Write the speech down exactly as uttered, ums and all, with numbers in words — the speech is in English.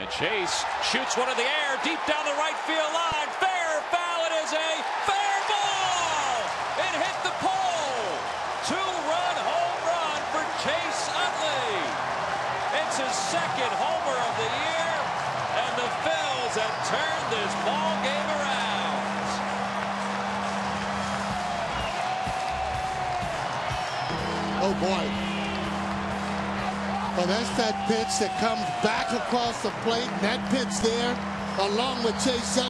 And Chase shoots one in the air, deep down the right field line. Fair foul. It is a fair ball. It hit the pole. Two-run home run for Chase Utley. It's his second homer of the year, and the Phils have turned this ball game around. Oh boy. Well, that's that pitch that comes back across the plate, and that pitch there, along with Chase